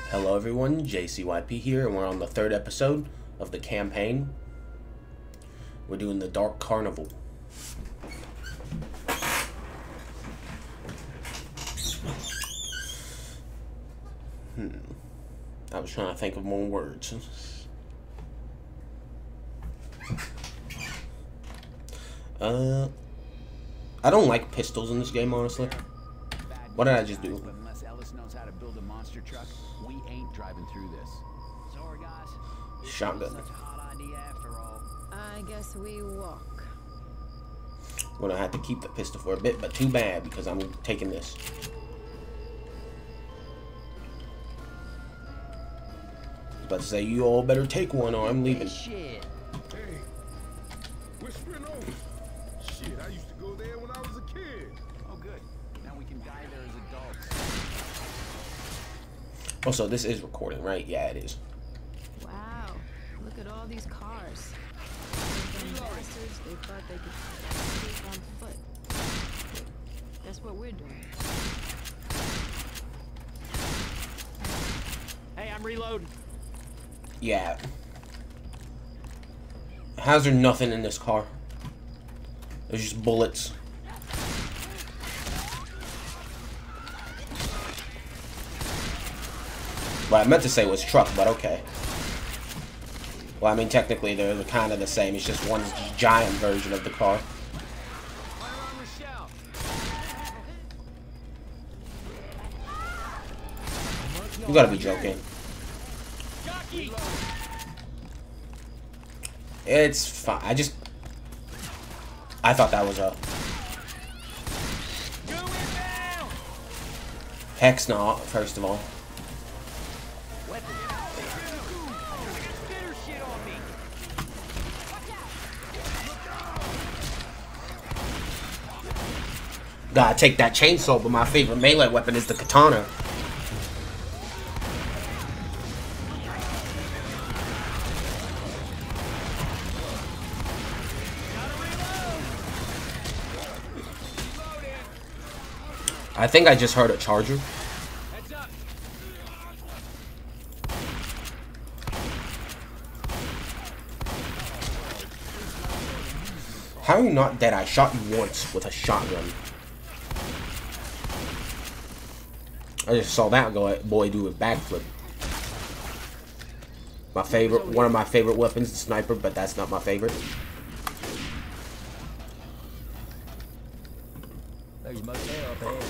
Hello everyone, JCYP here, and we're on the third episode of the campaign. We're doing the Dark Carnival. I was trying to think of more words. I don't like pistols in this game, honestly. What did I just do? Unless Ellis knows how to build a monster truck, we ain't driving through this. Sorry, guys. Shotgun. Such a hot idea after all. I guess we walk. I'm gonna have to keep the pistol for a bit, but too bad because I'm taking this. I was about to say, you all better take one or I'm leaving. Shit. Hey, we're spin over. Shit, I used to go there when I was a kid. Oh, good. Now we can die there as adults. Also, this is recording, right? Yeah, it is. Wow, look at all these cars. Them bastards, they thought they could escape on foot. That's what we're doing. Hey, I'm reloading. Yeah. How's there nothing in this car? There's just bullets. Well, I meant to say was truck, but okay. Well, I mean, technically they're kind of the same. It's just one giant version of the car. You gotta be joking. It's fine. I thought that was a... Heck's not, first of all. Gotta take that chainsaw, but my favorite melee weapon is the katana. I think I just heard a charger. How are you not dead? I shot you once with a shotgun. I just saw that boy do a backflip. My favorite, one of my favorite weapons, the sniper, but that's not my favorite. There's motel up ahead.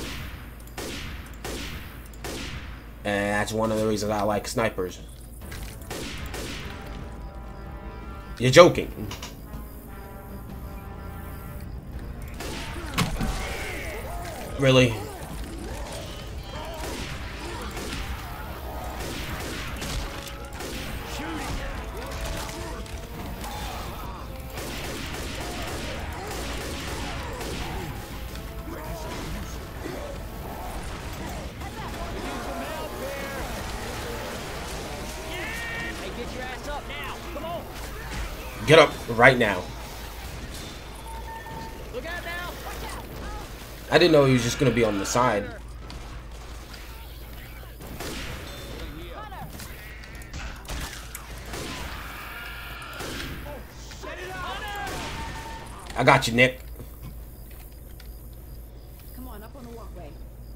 And that's one of the reasons I like snipers. You're joking. Really? Get up right now. Look out now. I didn't know he was just gonna be on the side. I got you, Nick. Come on, up on the walkway.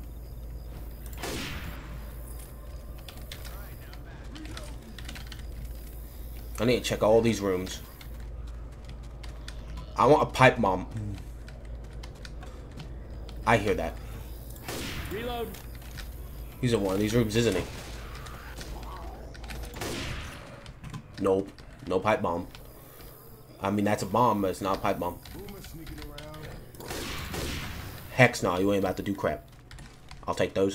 I need to check all these rooms. I want a pipe bomb. I hear that. Reload. He's in one of these rooms, isn't he? Nope. No pipe bomb. I mean, that's a bomb, but it's not a pipe bomb. Heck no, you ain't about to do crap. I'll take those.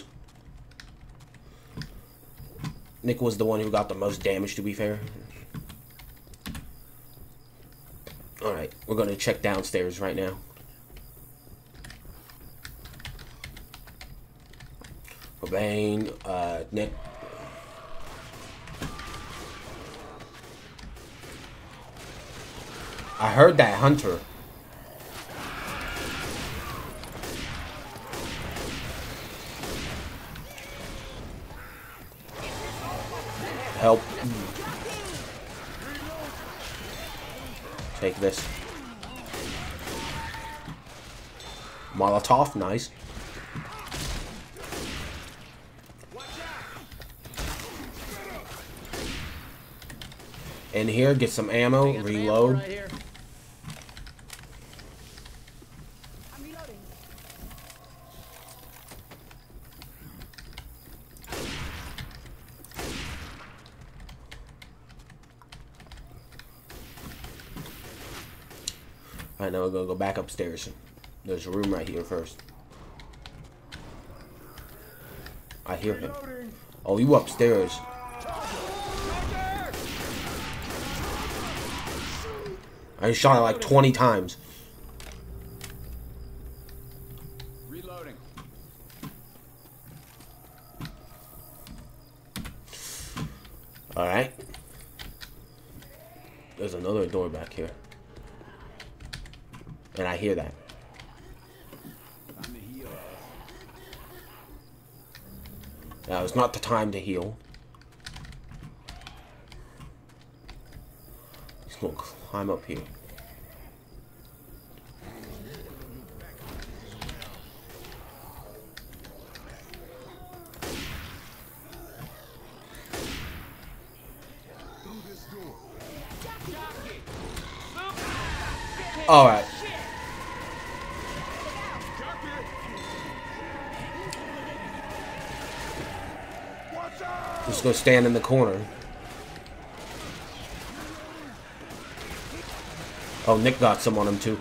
Nick was the one who got the most damage, to be fair. Alright, we're gonna check downstairs right now. Cobain, Nick. I heard that hunter. Help. Take this. Molotov, nice. In here, get some ammo, reload. Alright, now we're gonna go back upstairs. There's a room right here first. I hear him. Oh, you upstairs. I shot it like 20 times. Reloading. Alright. There's another door back here. And I hear that. Now, it's not the time to heal. He's gonna climb up here. Alright. Just go stand in the corner. Oh, Nick got some on him too.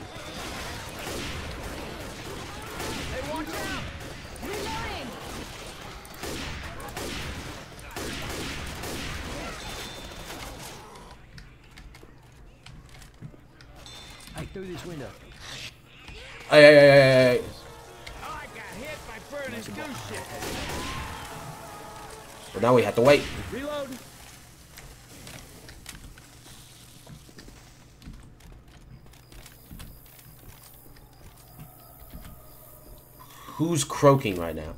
I threw this window. Hey. Oh, I got hit by Bernie's goose shit. But now we have to wait. Reload. Who's croaking right now?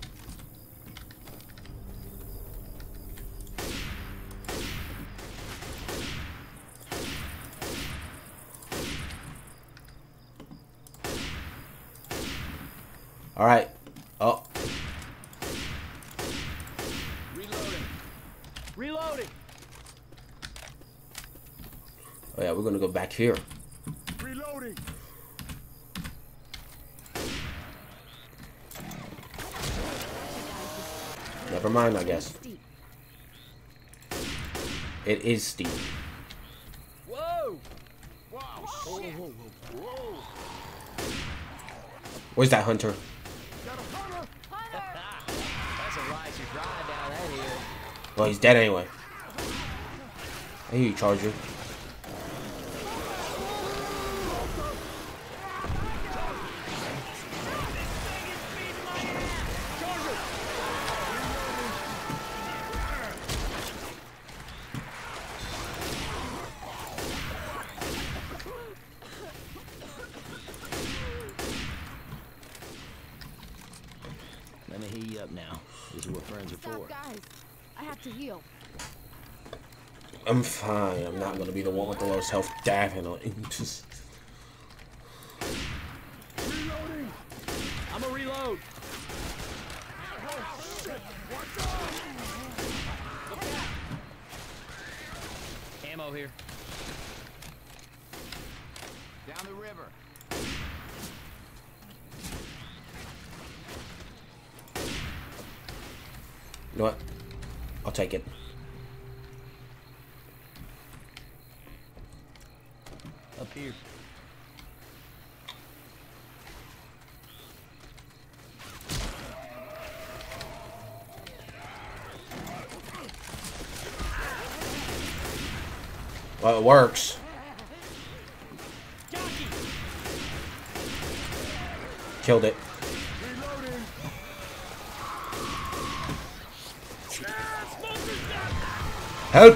All right. Oh. Reloading. Oh yeah, we're gonna go back here. Reloading. Never mind, I guess. It is steep. Whoa. Wow. Whoa. Where's that hunter? Got a hunter. That's a rise you drive down that hill. Well, he's dead anyway. I hear you, Charger. Let me heal you up now. This is what friends are for. Stop, guys. I have to heal. I'm fine. I'm not gonna be the one with the lowest health. Definitely. Just... Reloading. I'm a reload. Oh, shit. Watch out. Ammo here. Down the river. You know what? I'll take it. Up here. Well, it works. Killed it. Reloading. Help!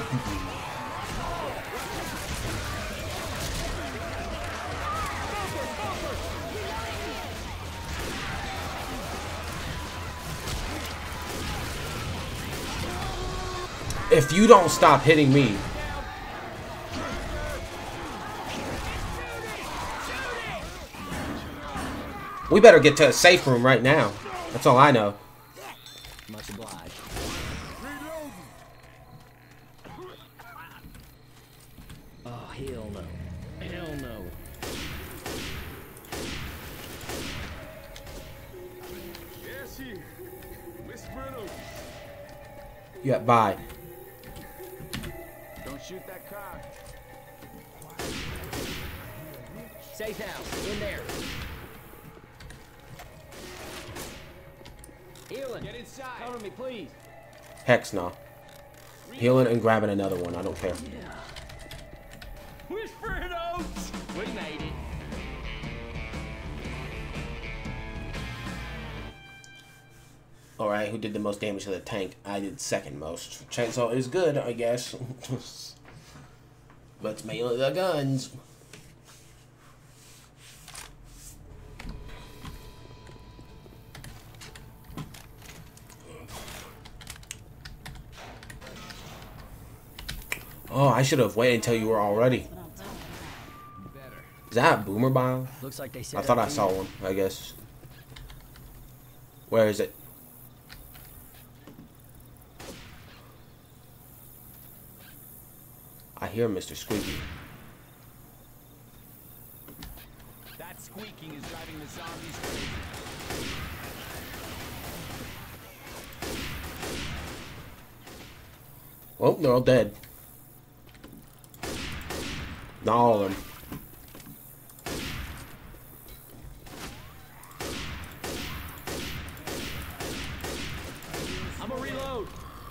If you don't stop hitting me. We better get to a safe room right now. That's all I know. Much obliged. Oh, hell no. Hell no. Yes, here. Whispering over. Yeah, bye. Don't shoot that car. Safe house. In there. Healing. Get inside. Cover me, please. Hex no. Healing and grabbing another one. I don't care. Whispering oats. We made it. Alright, who did the most damage to the tank? I did second most. Chainsaw is good, I guess. Let's melee the guns. Oh, I should have waited until you were all ready. Is that a boomer bomb? Looks like they said I thought I saw one, I guess. Where is it? I hear Mr. Squeaky. That squeaking is driving the zombies crazy. Well, they're all dead. Not all of them. I'm gonna reload.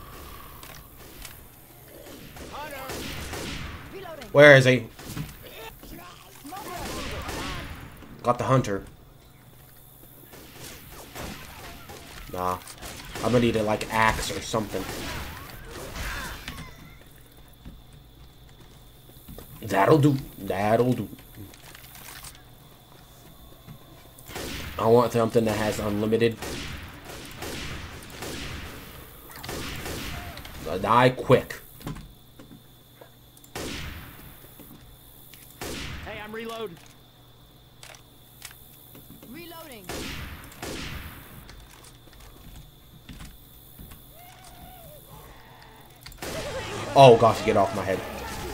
Where is he? Got the hunter. Nah. I'm gonna need a, like, axe or something. That'll do. That'll do. I want something that has unlimited. Die quick. Hey, I'm reloading. Reloading. Oh gosh, get off my head.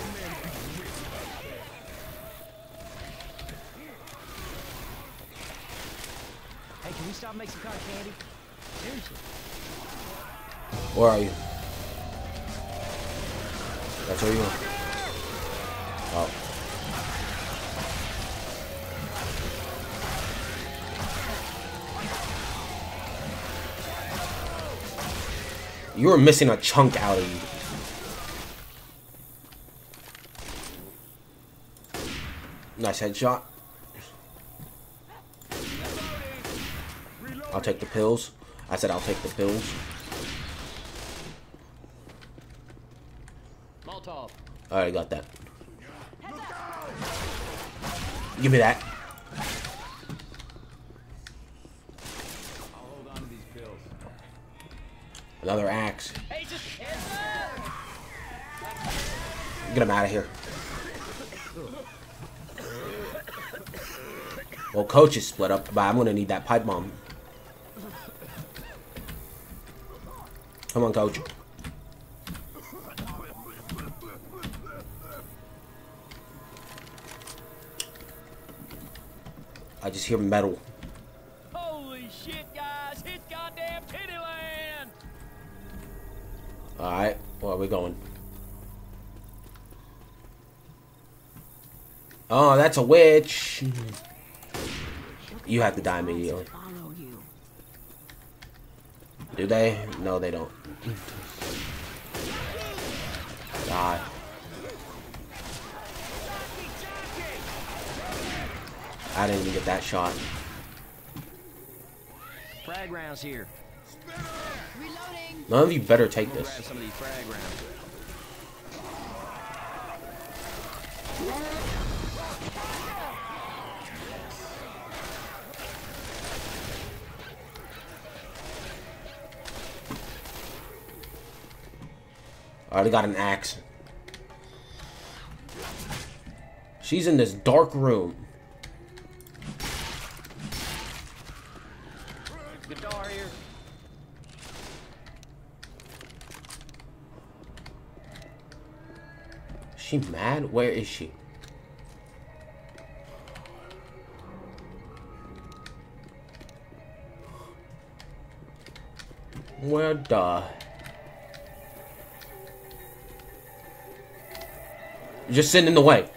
Hey, can we stop and make some cotton candy? Seriously. Where are you? That's where you are. Oh. You were missing a chunk out of you. Nice headshot. I'll take the pills. I said I'll take the pills. Molotov. I already got that. Give me that. I'll hold on to these pills. Another axe. Hey, just heads up. Get him out of here. Well, coach is split up, but I'm gonna need that pipe bomb. Come on, coach. I just hear metal. Holy shit, guys! It's goddamn Tittyland! Alright, where are we going? Oh, that's a witch. You have to die immediately. Follow you. Do they? No, they don't. Die. I didn't even get that shot. Frag rounds here. Reloading. None of you better take Grab this. some of these frag rounds. I already got an axe. She's in this dark room. Guitar here. Is she mad? Where is she? Where the... You're just sitting in the way.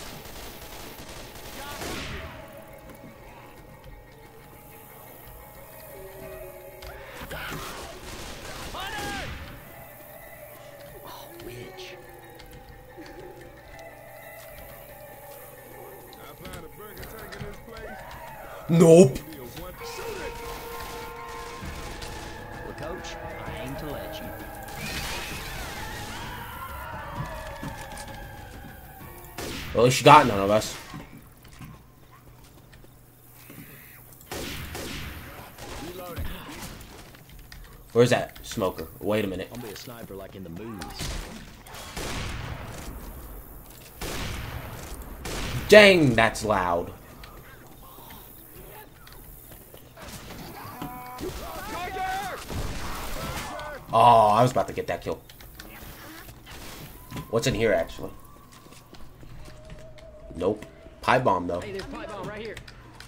Oh, bitch. I found a burger tank in this place. Nope. Be a one shoot it. Well, Coach, I aim to let you. Well, at least she got none of us. Reloading. Where's that smoker? Wait a minute. I'll be a sniper like in the movies. Dang, that's loud. Oh, I was about to get that kill. What's in here, actually? Nope. Pipe bomb, though. Hey, there's pipe bomb right here.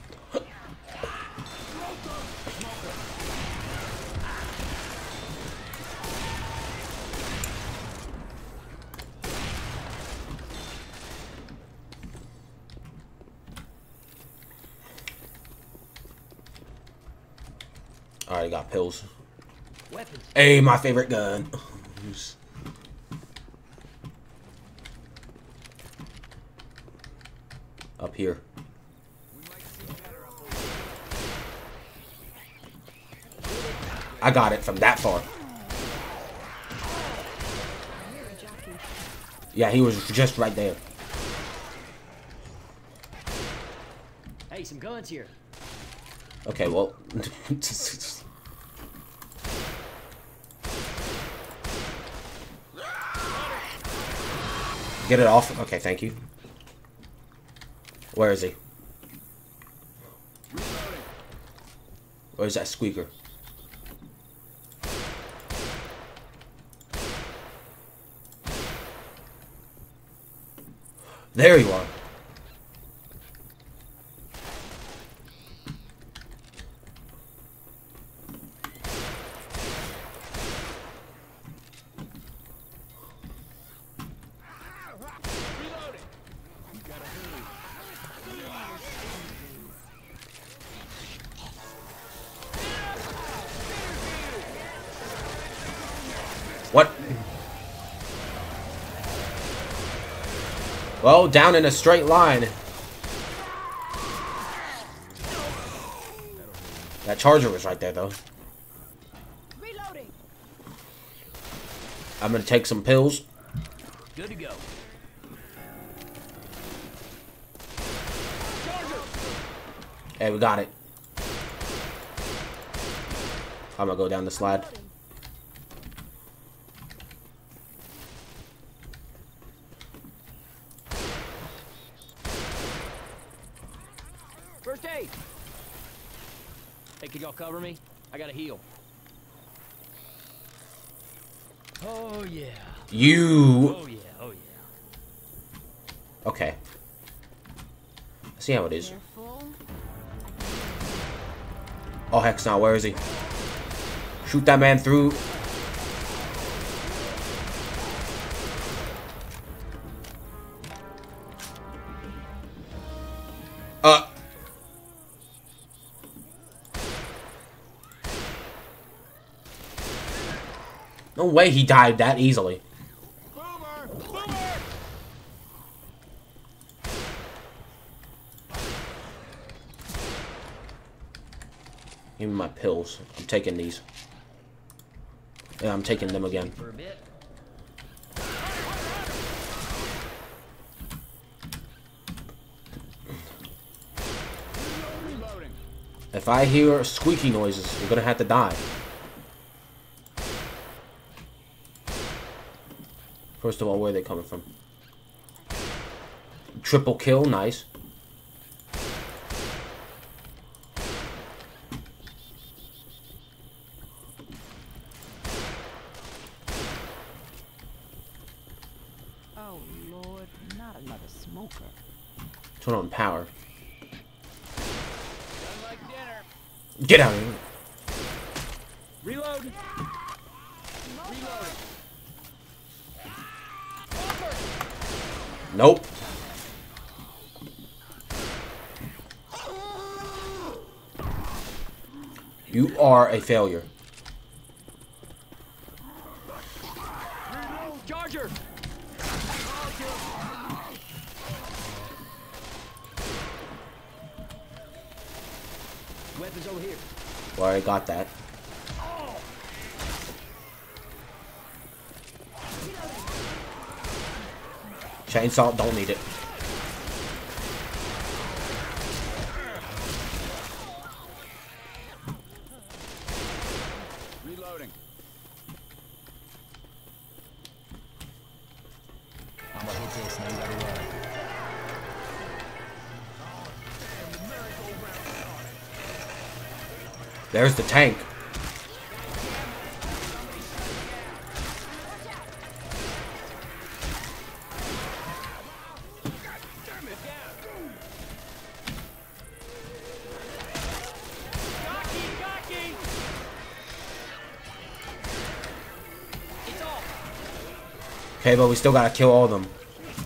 Alright, got pills. Weapons. Hey, my favorite gun. Up here. I got it from that far. Yeah, he was just right there. Hey, some guns here. Okay, well. Get it off. Okay, thank you. Where is he? Where's that squeaker? There you are. What? Well, down in a straight line. That charger was right there, though. Reloading. I'm gonna take some pills. Good to go. Hey, we got it. I'm gonna go down the slide. First aid. Hey, can y'all cover me? I gotta heal. Oh yeah. You. Oh yeah. Oh yeah. Okay. See how it is. They're full. Oh, heck no. Where is he? Shoot that man through. No way he died that easily. Boomer! Boomer! Give me my pills. I'm taking these. Yeah, I'm taking them again. For a bit. Reloading. If I hear squeaky noises, you're gonna have to die. First of all, where are they coming from? Triple kill, nice. Oh Lord, not another smoker. Turn on power. Done like dinner. Get out of here. Reload. Reload. Nope. You are a failure. Charger. Weapons over here. Well, I got that. Chainsaw, don't need it. Reloading. I'm gonna hit this. Now you gotta run. There's the tank. Okay, but we still gotta kill all of them.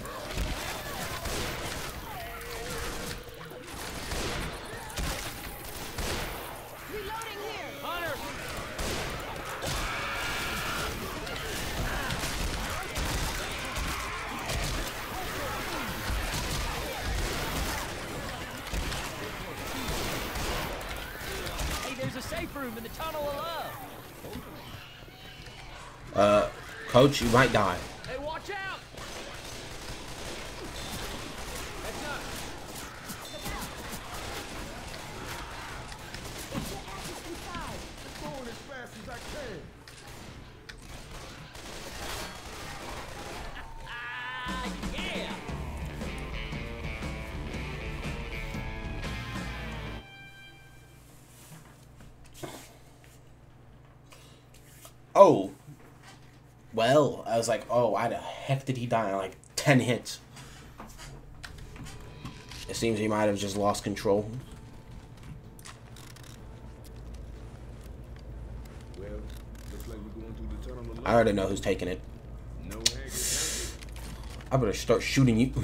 Hey, there's a safe room in the tunnel of love. Coach, you might die. Hey, watch out! That's not. Going as fast as I can. Yeah. Oh. Well, I was like, oh, why the heck did he die in like 10 hits? It seems he might have just lost control. Well, looks like we're going through the tunnel I already know who's taking it. No hanky. I better start shooting you.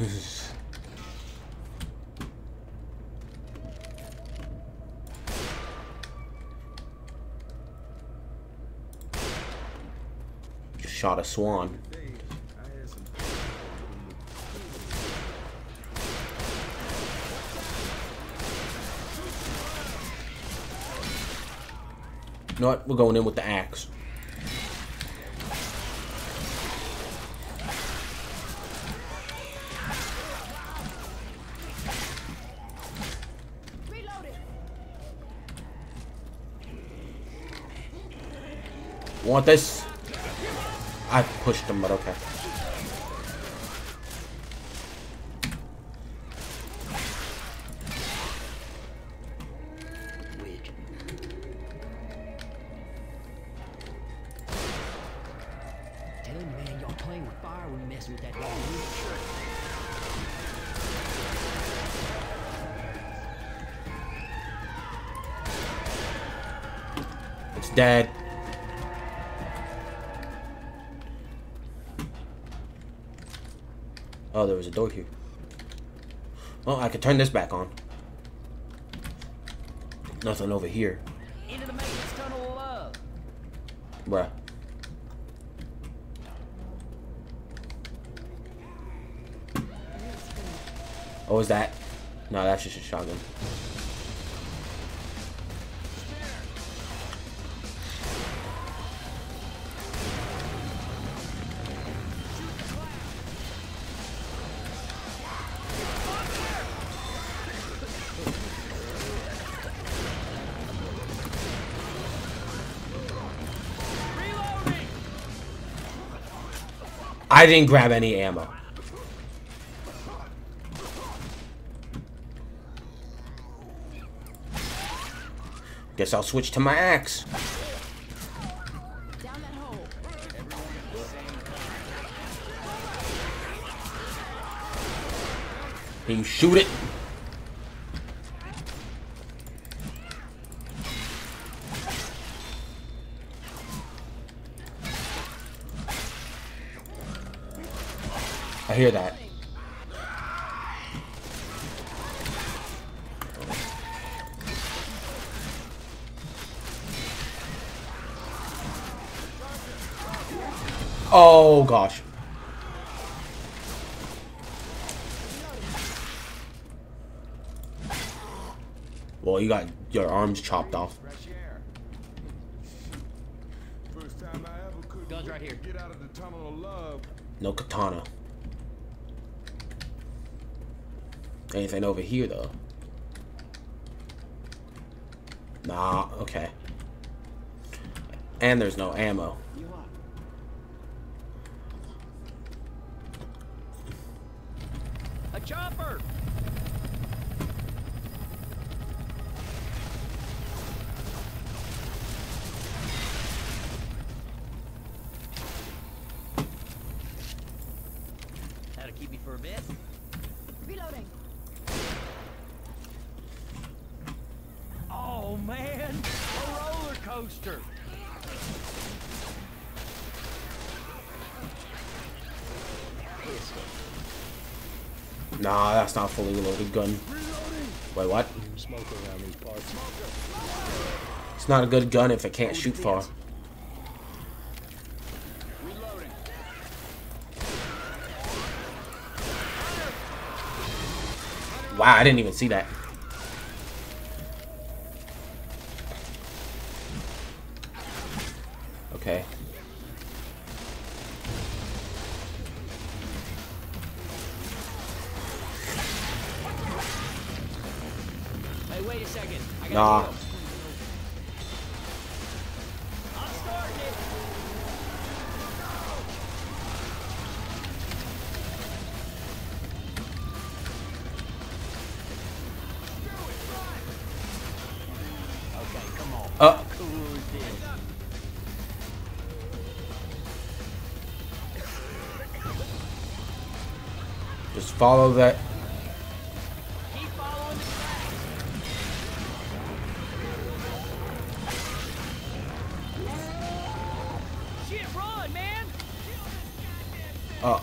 Just shot a swan. I had some. You know what? We're going in with the axe. Want this? I pushed him, but okay. Tell him, man, y'all playing with fire when you mess with that dog. It's dead. Oh, there was a door here. Well, I could turn this back on. Nothing over here. Into the maintenance tunnel of love. Bruh. Oh, is that? No, that's just a shotgun. I didn't grab any ammo. Guess I'll switch to my axe. Down that hole. Can you shoot it? I hear that. Oh gosh. Well, you got your arms chopped off. Fresh air. First time I ever could Guns right here. get out of the tunnel of love. No katana. Anything over here though? Nah, okay. And there's no ammo. You up? A chopper! That'll keep me for a bit. Reloading. Oh man, a roller coaster. Nah, that's not a fully loaded gun. Wait, what? Smoke around these parts. It's not a good gun if it can't shoot far. Reloading. Wow, I didn't even see that. Okay. Hey, wait a second. I got Nah. a deal. I'm starting it. Okay, come on. How cool is this? Just follow that. Keep following the tracks. Shit, run, man! Oh,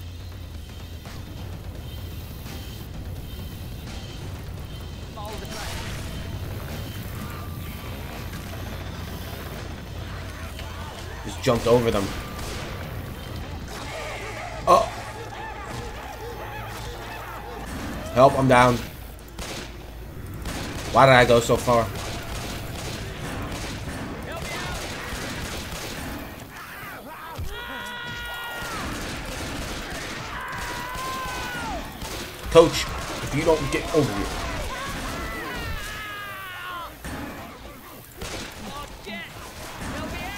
Follow the tracks. just jumped over them. Oh. Help, I'm down. Why did I go so far? Coach, if you don't get over here. Oh, shit! Help me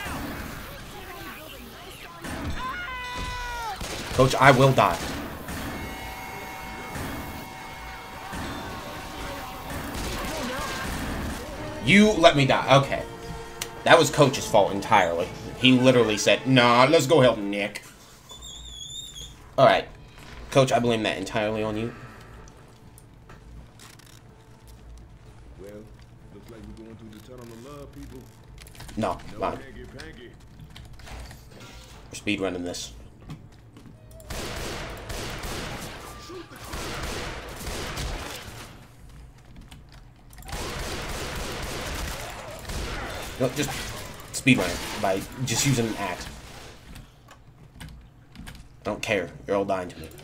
out! Coach, I will die. You let me die. Okay. That was Coach's fault entirely. He literally said, nah, let's go help Nick. Alright. Coach, I blame that entirely on you. Well, looks like we're going through the tunnel of love, people. No, No fine. hanky panky. We're speedrunning this. No, just speedrunning by just using an axe. I don't care. You're all dying to me.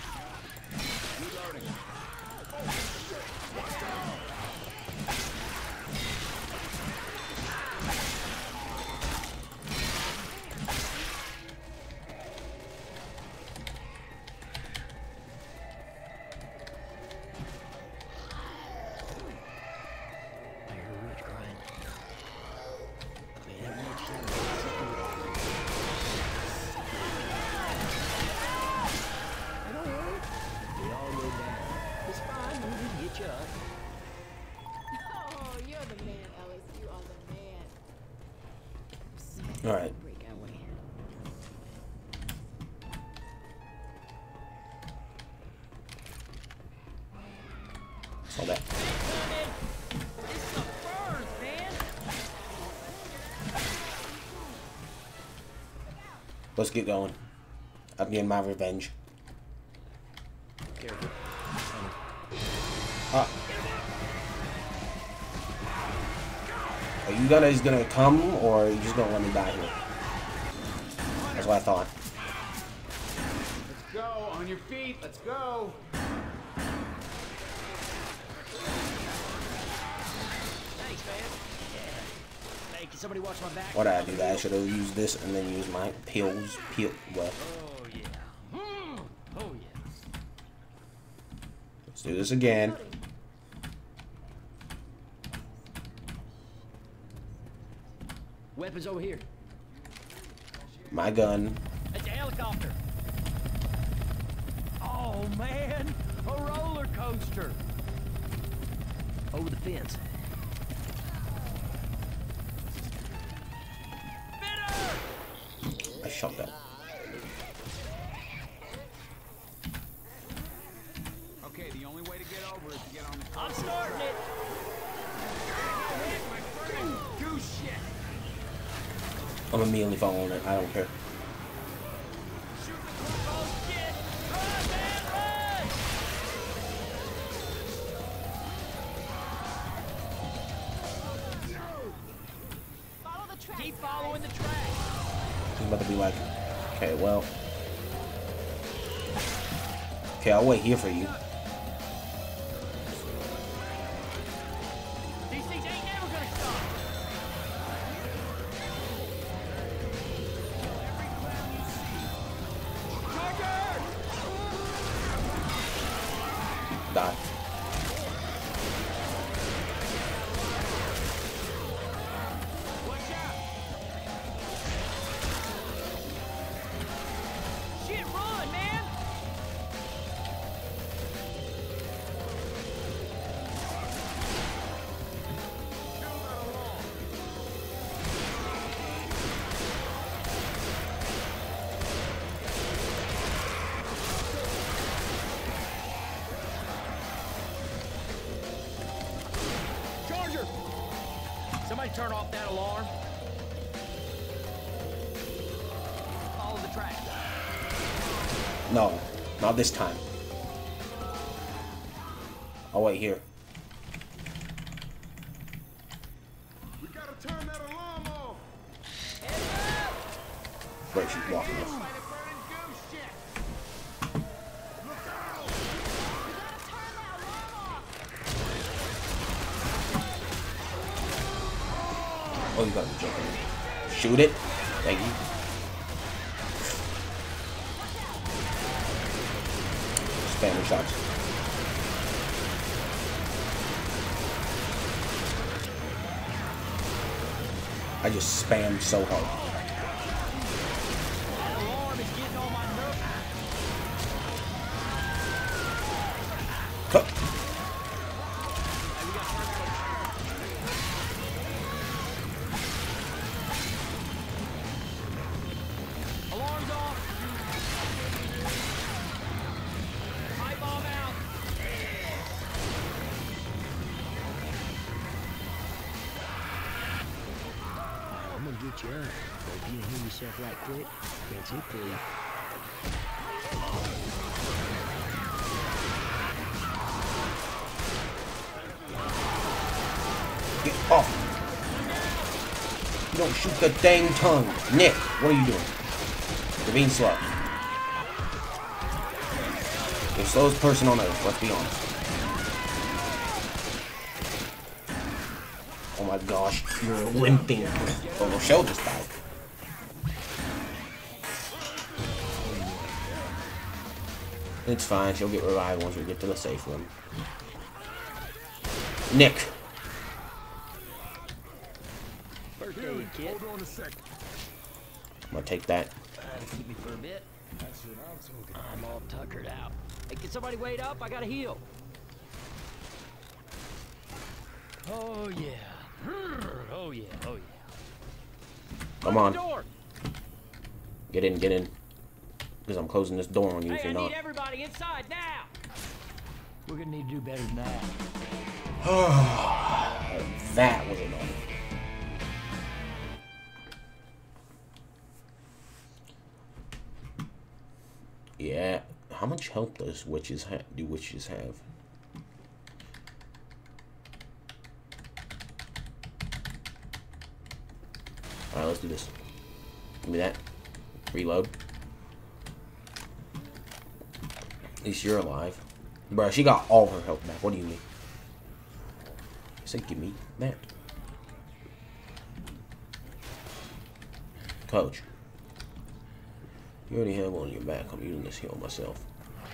I hear a witch crying. Man, that witch Let's get going. I'm getting my revenge. Careful. Are you guys gonna come, or are you just gonna let me die here? That's what I thought. Let's go. On your feet. Let's go. Thanks, man. Yeah. Hey, can somebody watch my back? What did I do? That I should have used this and then used my pills. Well, Oh, yeah. Oh, yeah. let's do this again. Weapons over here. My gun. It's a helicopter. Oh, man. A roller coaster. Over the fence. I shot that. Okay, the only way to get over is to get on the. I'm starting it. Goose shit. I'm immediately following it. I don't care. Oh, shit. Run, man, run. Follow the track. Keep following the track. He's about to be like, okay, well. Okay, I'll wait here for you. These things ain't never gonna stop. Die. Watch out. Shit, run, man. Charger! Somebody turn off that alarm. Follow the track. No, not this time. I'll wait here. We gotta turn that alarm off. Wait, she's walking us. By the burning goose shit. Look out! We gotta turn that alarm off. Oh, you gotta be joking. Shoot it. Thank you. Spamming shots. I just spammed so hard. That alarm is getting on my nerves. Cut. Hey, we got to turn that alarm. Alarm's off. Pipe bomb out. I'm gonna get you up. But if you don't hear yourself right quick, that's it for you. Get off. You don't shoot the dang tongue. Nick, what are you doing? You're being slow. You're the slowest person on earth, let's be honest. Oh my gosh, you're limping. Oh, Rochelle just died. It's fine, she'll get revived once we get to the safe room. Nick. Birthday, kid. Hold on a sec. I'm gonna take that. Keep me for a bit. That's what I'm talking about. I'm all tuckered out. Hey, can somebody wait up? I gotta heal. Oh, yeah. Oh, yeah. Oh, yeah. Come Open the on. door. Get in, get in. Because I'm closing this door on you if Hey, you're I not. need everybody inside now. We're gonna need to do better than that. That was annoying. Yeah. How much health does witches do witches have? Alright, let's do this. Give me that. Reload. At least you're alive. Bruh, she got all her health back. What do you mean? I said give me that. Coach. You already have one on your back. I'm using this heal myself.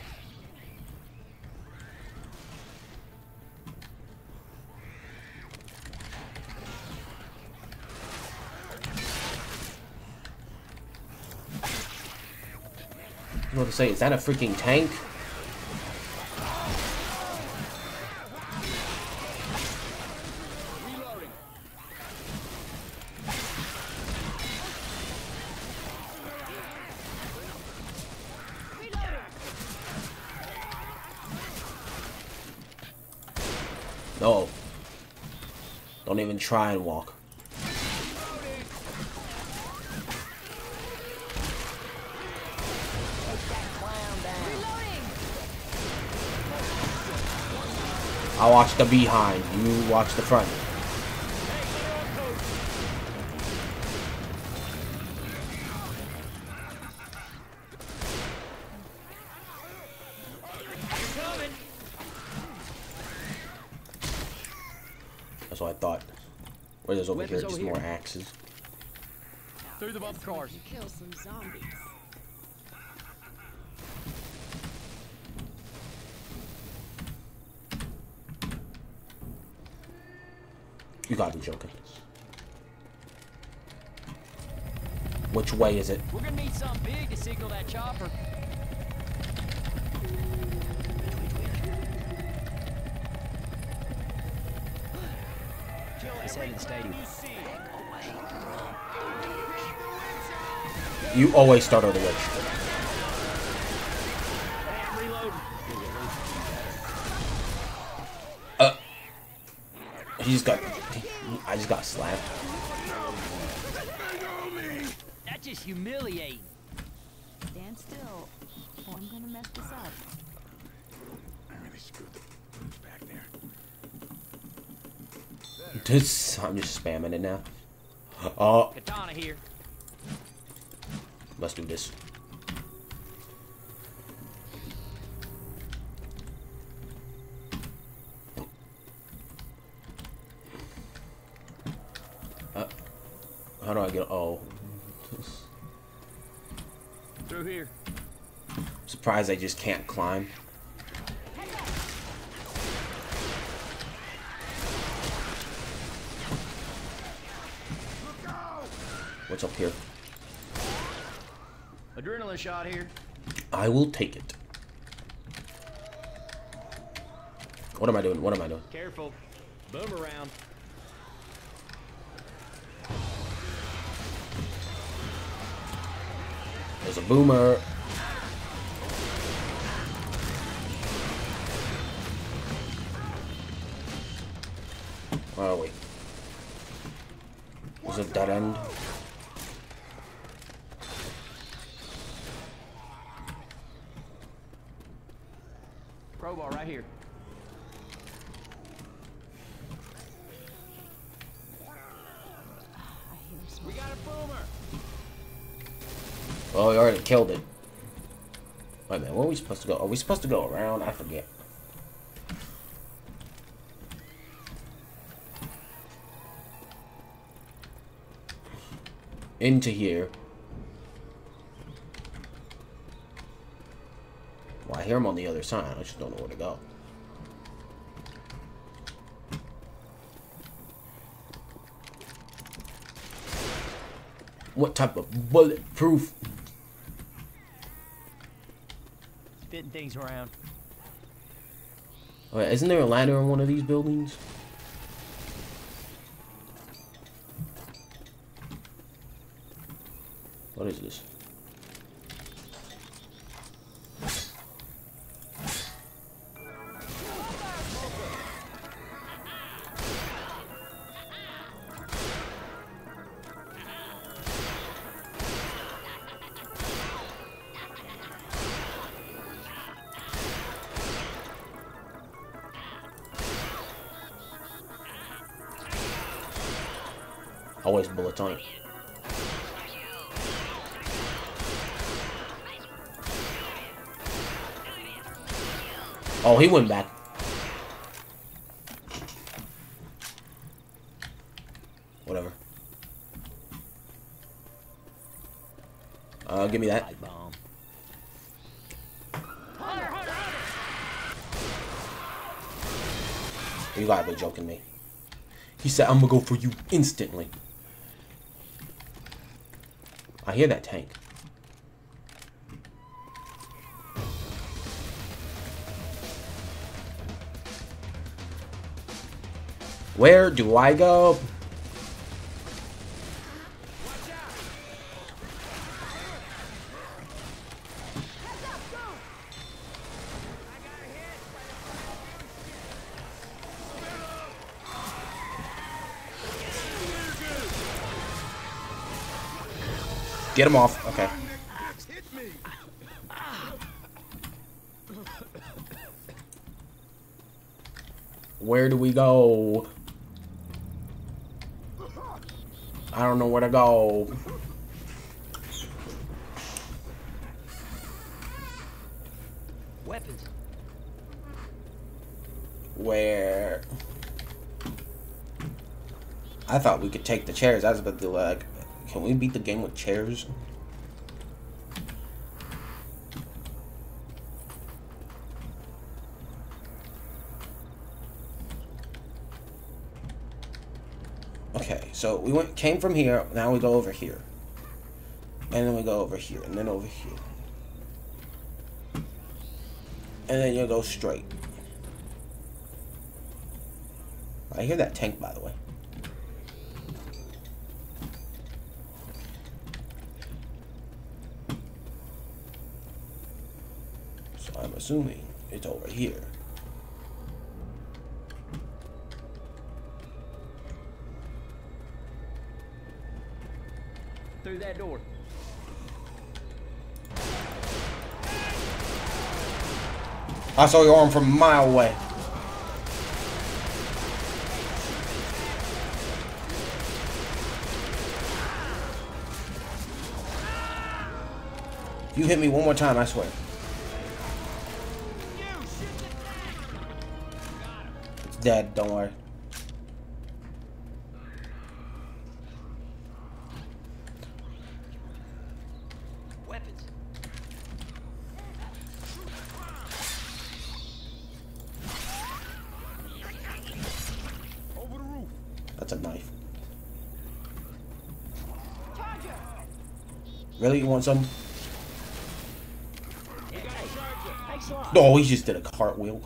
I was about to say, is that a freaking tank? No. Don't even try and walk. I'll watch the behind. You watch the front. That's what I thought. What is over here? Just more axes. Through the bump cars. Kill some zombies. You gotta be joking. Which way is it? We're gonna need something big to signal that chopper. Let's head to the stadium. You always start on the witch. He just got. I just got slapped. That's just humiliating. Stand still, or I'm gonna mess this up. I really screwed the boots back there. I'm just spamming it now. Oh, Katana here. let's do this. How do I get? Oh, Through here. surprised I just can't climb. What's up here? Adrenaline shot here. I will take it. What am I doing? What am I doing? Careful. Boom around. There's a boomer. Where are we? There's a dead end. Crowbar right here. We got a boomer. Oh, we already killed it. Wait a minute, where are we supposed to go? Are we supposed to go around? I forget. Into here. Well, I hear him on the other side. I just don't know where to go. What type of bulletproof? Fitting things around. Wait, isn't there a ladder in one of these buildings? What is this? Always bullets on it. Oh, he went back. Whatever. Give me that. Bomb. You gotta be joking me. He said, I'm gonna go for you instantly. I hear that tank. Where do I go? Get him off. Okay. Where do we go? I don't know where to go. Weapons. Where? I thought we could take the chairs. I was about to like, can we beat the game with chairs? Okay, so we came from here. Now we go over here, and then we go over here, and then over here, and then you go straight. I hear that tank, by the way. So I'm assuming it's over here. Through that door. I saw your arm from a mile away. You hit me one more time, I swear. It's dead, don't worry. Weapons. Over the roof. That's a knife. Really? You want some? Oh, he just did a cartwheel.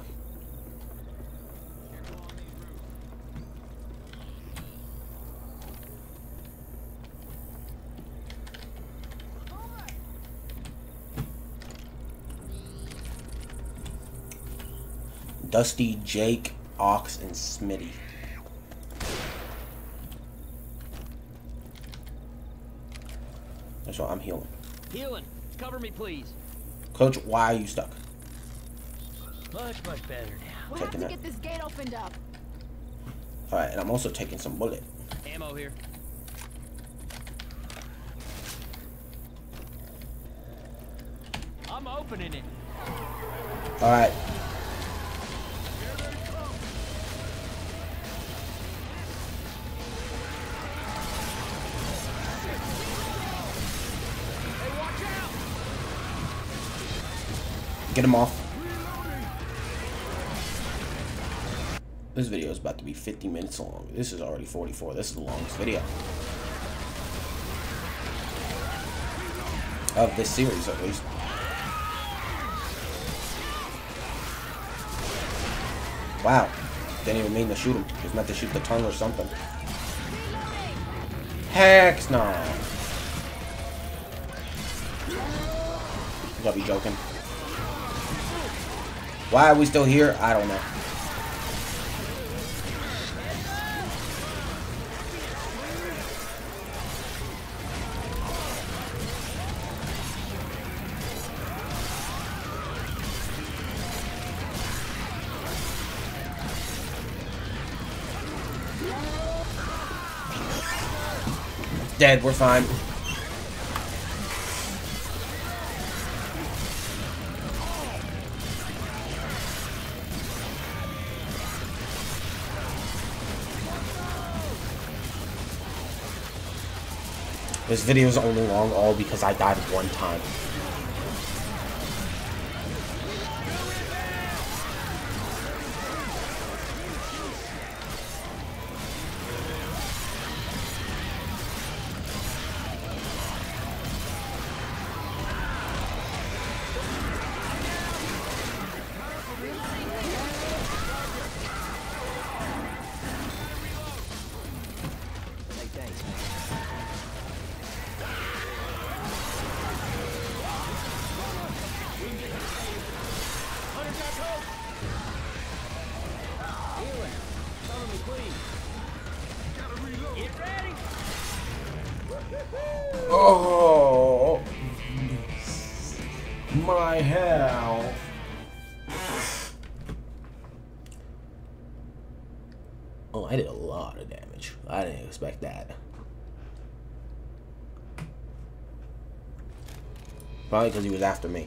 Dusty, Jake, Ox, and Smitty. That's what I'm healing. Healing. Cover me, please. Coach, why are you stuck? Much better now. We'll have to get this gate opened up. Alright, and I'm also taking some bullet. Ammo here. I'm opening it. Alright. Get him off. This video is about to be 50 minutes long. This is already 44. This is the longest video of this series, at least. Wow. Didn't even mean to shoot him. He was meant to shoot the tongue or something. Heck no. You gotta be joking. Why are we still here? I don't know. dead. We're fine. This video is only long all because I died one time. Oh, my hell. Oh, I did a lot of damage. I didn't expect that. Probably because he was after me.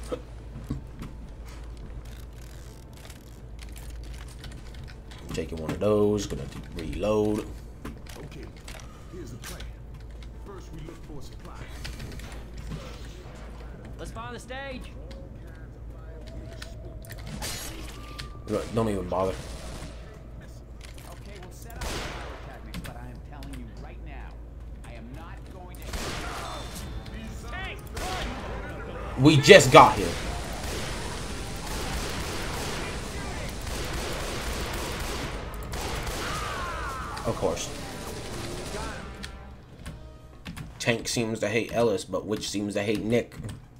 I'm taking one of those, gonna reload. Okay, here's the plan. First, we look for supplies. Let's find the stage. Don't even bother. Okay, we'll set up fire tactics, but I am telling you right now, I am not going to. Hey, run! We just got here. Of course. Tank seems to hate Ellis, but Witch seems to hate Nick.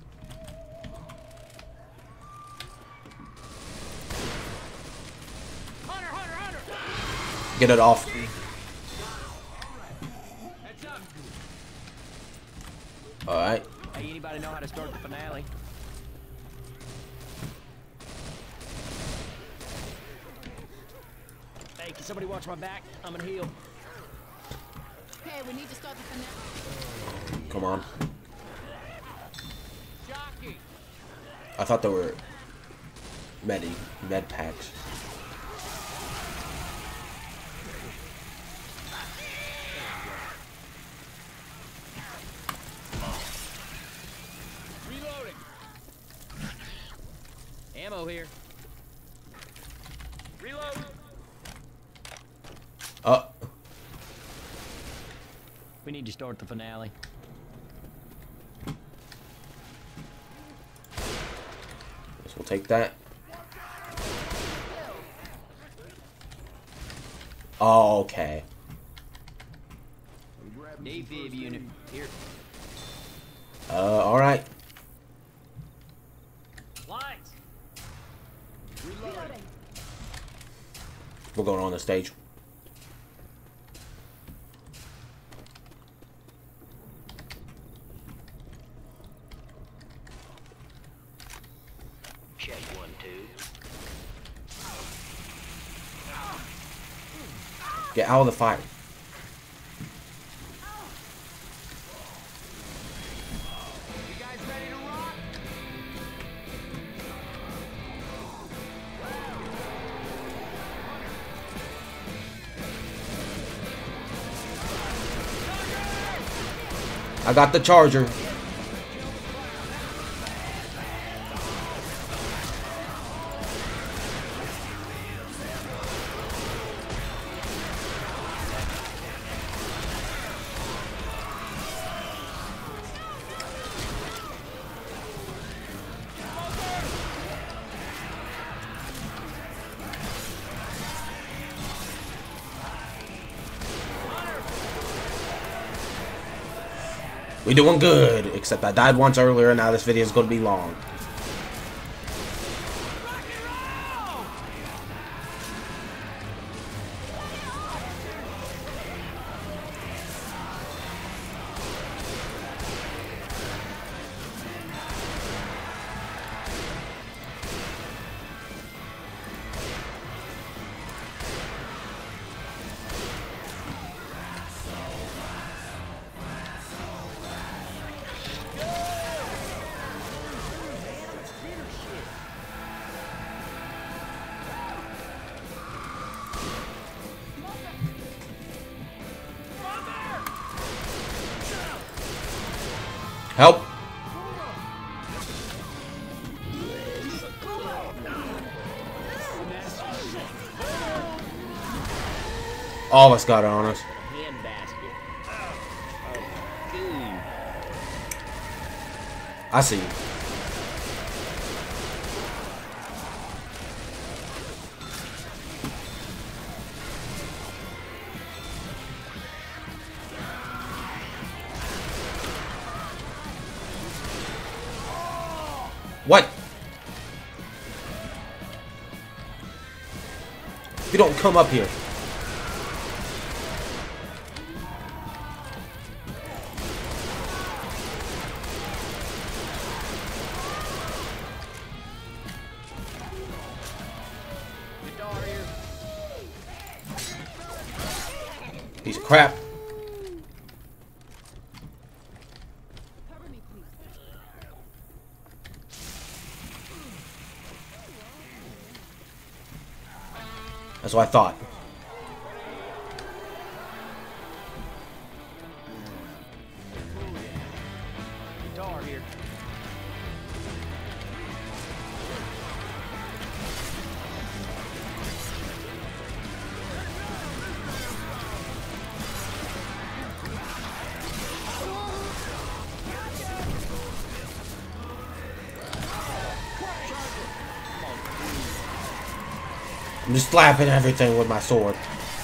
Hunter, Hunter, Hunter! Get it off. Heads up. Alright. Hey, anybody know how to start the finale? Hey, can somebody watch my back? I'm gonna heal. Okay, we need to start the finale. Come on. Jockey! I thought there were med packs. Reloading! Ammo here. Reload! We need to start the finale. Guess we'll take that. Oh, okay. Defib unit. Here. Alright. Lights! Reloading. We're going on the stage. Check 1, 2. Get out of the fire. You guys ready to rock? I got the charger. We doing good, except I died once earlier and now this video is going to be long. All of us got it on us. Handbasket. Oh, goo. I see you. What? You don't come up here. Piece of crap. That's what I thought. Guitar here. I'm just slapping everything with my sword.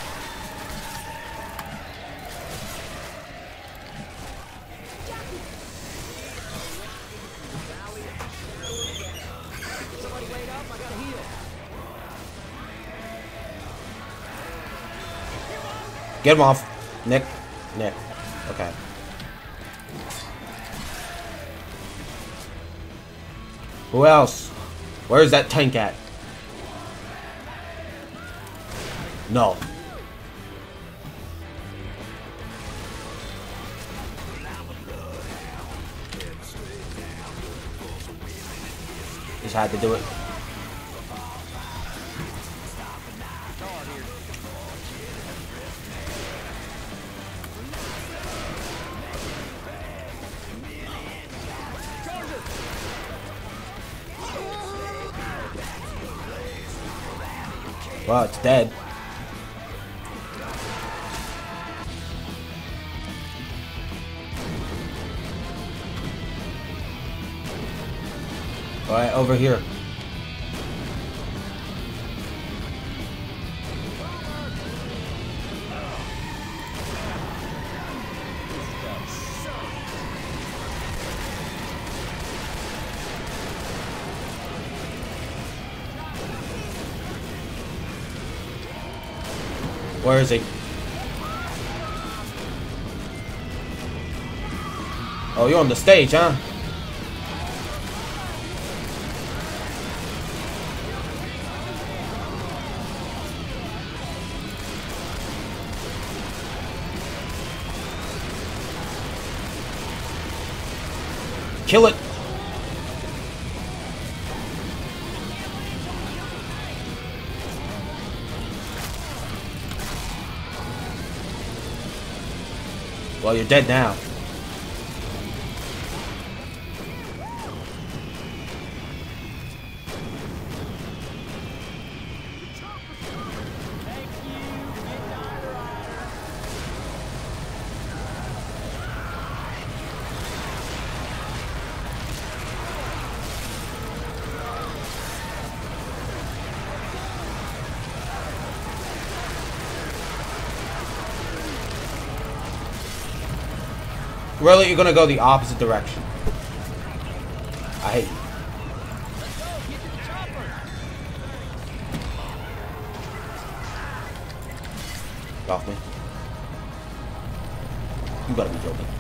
Somebody wait up, I gotta heal. Get him off. Nick. Nick. Okay. Who else? Where's that tank at? No. Just had to do it. Well, it's dead. Alright, over here. Where is he? Oh, you're on the stage, huh? Kill it. Well, you're dead now. Really, you're gonna go the opposite direction. I hate you. Get off me. You gotta be joking.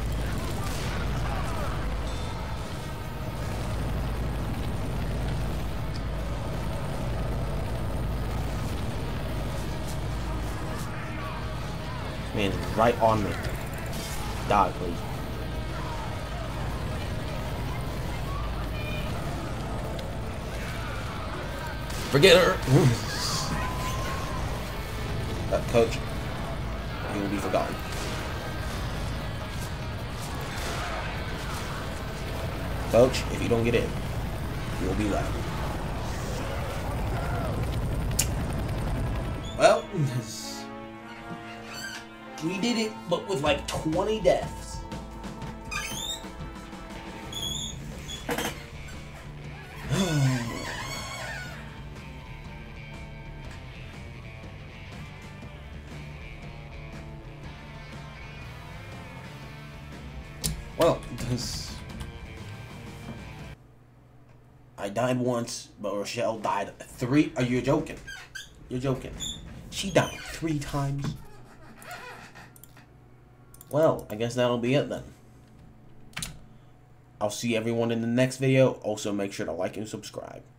This man's right on me. Die, please. Forget her. Coach, you will be forgotten. Coach, if you don't get in, you will be left. Well, We did it, but with like 20 deaths. Well, I died once, but Rochelle died 3. Are you joking? You're joking. She died 3 times. Well, I guess that'll be it then. I'll see everyone in the next video. Also, make sure to like and subscribe.